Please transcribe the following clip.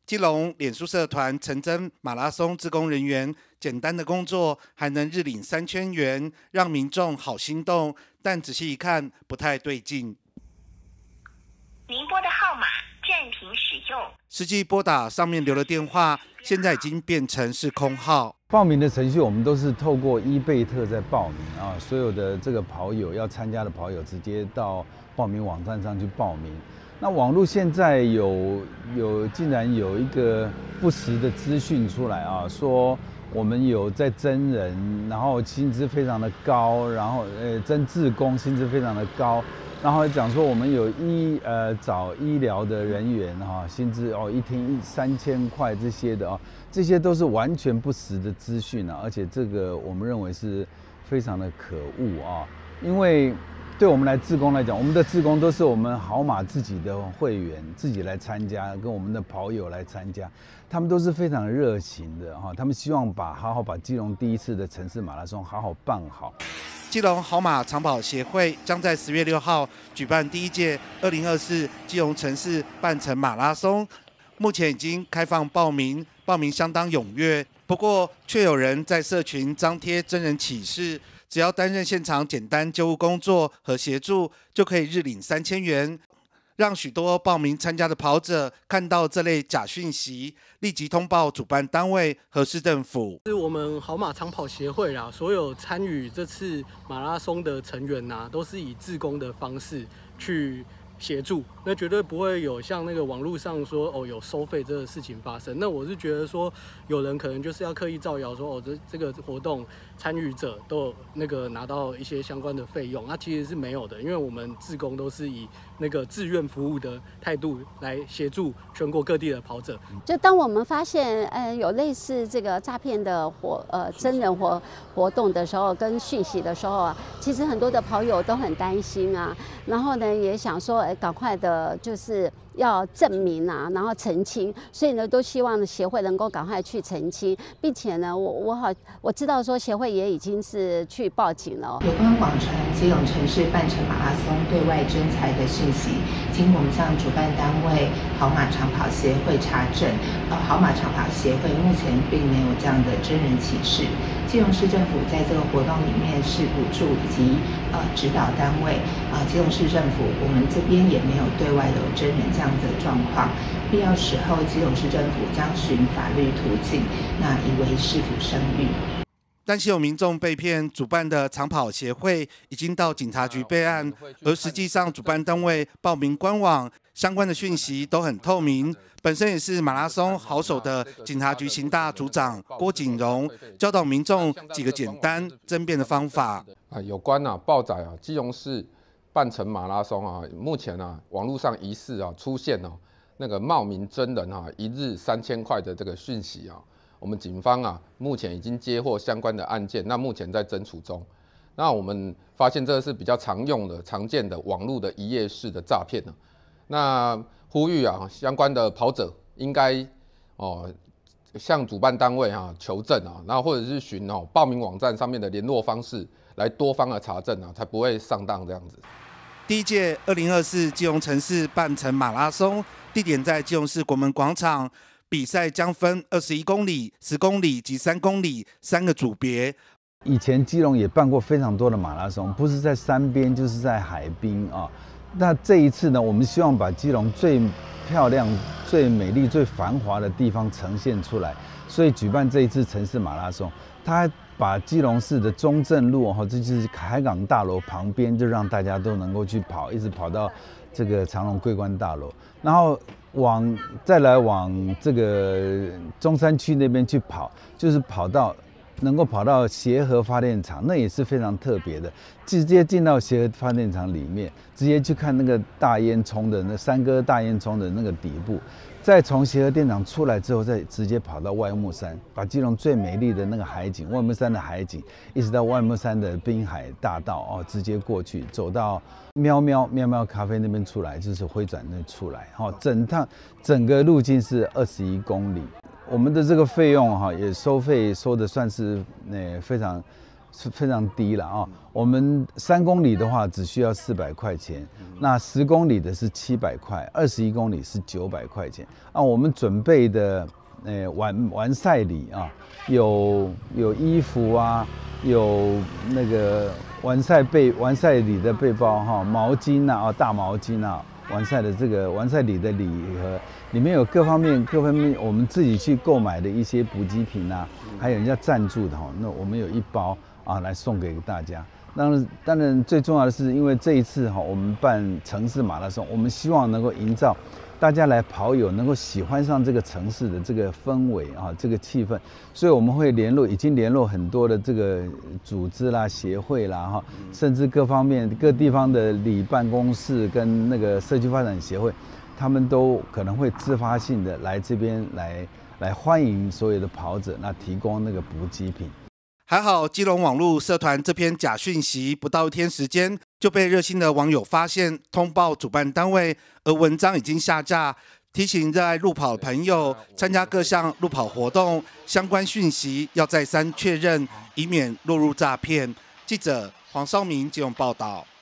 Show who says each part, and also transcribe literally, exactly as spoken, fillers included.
Speaker 1: 基隆脸书社团陈真马拉松志工人员，简单的工作还能日领三千元，让民众好心动。但仔细一看，不太对劲。
Speaker 2: 您拨的号码暂停使用，
Speaker 1: 实际拨打上面留的电话，现在已经变成是空号。
Speaker 3: 报名的程序我们都是透过伊贝特在报名啊，所有的这个跑友要参加的跑友直接到报名网站上去报名。那网络现在有有竟然有一个不实的资讯出来啊，说我们有在征人，然后薪资非常的高，然后呃征志工薪资非常的高，然后讲说我们有医呃找医疗的人员哈、啊，薪资哦一天一三千块这些的啊，这些都是完全不实的资讯啊，而且这个我们认为是非常的可恶啊，因为对我们来志工来讲，我们的志工都是我们好马自己的会员，自己来参加，跟我们的跑友来参加，他们都是非常热情的哈，他们希望把好好把基隆第一次的城市马拉松好好办好。
Speaker 1: 基隆好马长跑协会将在十月六号举办第一届二零二四基隆城市半程马拉松，目前已经开放报名，报名相当踊跃，不过却有人在社群张贴真人启事。只要担任现场简单救护工作和协助，就可以日领三千元，让许多报名参加的跑者看到这类假讯息，立即通报主办单位和市政府。
Speaker 4: 是我们好马长跑协会啦，所有参与这次马拉松的成员呐，都是以志工的方式去协助，那绝对不会有像那个网络上说哦有收费这个事情发生。那我是觉得说，有人可能就是要刻意造谣说哦这这个活动参与者都有那个拿到一些相关的费用，那、啊、其实是没有的，因为我们志工都是以那个志愿服务的态度来协助全国各地的跑者。
Speaker 5: 就当我们发现呃有类似这个诈骗的活呃真人活活动的时候，跟讯息的时候啊，其实很多的跑友都很担心啊，然后呢也想说哎赶快的就是要证明啊，然后澄清，所以呢都希望协会能够赶快去澄清，并且呢我我好我知道说协会也已经是去报警了。
Speaker 6: 有关网传基隆城市半程马拉松对外征才的讯息，经我们向主办单位好马长跑协会查证，呃，好马长跑协会目前并没有这样的真人启事。基隆市政府在这个活动里面是补助以及呃指导单位啊、呃，基隆市政府我们这边也没有对外有真人这样子的状况。必要时候，基隆市政府将循法律途径，那以为市府声誉。
Speaker 1: 担心有民众被骗，主办的长跑协会已经到警察局备案，而实际上主办单位报名官网相关的讯息都很透明。本身也是马拉松好手的警察局刑大组长郭景荣教导民众几个简单争辩的方法。
Speaker 7: 啊，有关啊报载啊，基隆市半程马拉松啊，目前啊网络上疑似啊出现哦、啊、那个冒名真人啊一日三千块的这个讯息啊。我们警方啊，目前已经接获相关的案件，那目前在侦处中。那我们发现这个是比较常用的、常见的网络的一页式的诈骗呢。那呼吁啊，相关的跑者应该哦向主办单位啊求证啊，然后或者是寻哦报名网站上面的联络方式来多方的查证啊，才不会上当这样子。
Speaker 1: 第一届二零二四基隆城市半程马拉松，地点在基隆市国门广场。比赛将分二十一公里、十公里及三公里三个组别。
Speaker 3: 以前基隆也办过非常多的马拉松，不是在山边就是在海滨啊。那这一次呢，我们希望把基隆最漂亮、最美丽、最繁华的地方呈现出来，所以举办这一次城市马拉松。它把基隆市的中正路哈，这就是海港大楼旁边，就让大家都能够去跑，一直跑到这个长隆桂冠大楼，然后往再来往这个中山区那边去跑，就是跑到能够跑到协和发电厂，那也是非常特别的，直接进到协和发电厂里面，直接去看那个大烟囱的那三哥大烟囱的那个底部。再从协和电厂出来之后，再直接跑到外木山，把基隆最美丽的那个海景，外木山的海景，一直到外木山的滨海大道哦，直接过去，走到喵喵喵喵咖啡那边出来，就是回转那出来，哦，整趟整个路径是二十一公里，我们的这个费用哈也收费收的算是呃非常是非常低了啊。我们三公里的话只需要四百块钱，那十公里的是七百块，二十一公里是九百块钱啊。我们准备的呃完完赛礼啊，有有衣服啊，有那个完赛背完赛礼的背包哈，毛巾啊，哦大毛巾啊，完赛的这个完赛礼的礼盒，里面有各方面各方面我们自己去购买的一些补给品啊，还有人家赞助的哈，那我们有一包啊来送给大家。当然，当然最重要的是，因为这一次哈，我们办城市马拉松，我们希望能够营造大家来跑友能够喜欢上这个城市的这个氛围啊，这个气氛，所以我们会联络，已经联络很多的这个组织啦、协会啦哈，甚至各方面各地方的里办公室跟那个社区发展协会，他们都可能会自发性的来这边来来欢迎所有的跑者，那提供那个补给品。
Speaker 1: 还好，基隆网络社团这篇假讯息不到一天时间就被热心的网友发现，通报主办单位，而文章已经下架，提醒热爱路跑的朋友，参加各项路跑活动相关讯息要再三确认，以免落入诈骗。记者黄绍明基隆报道。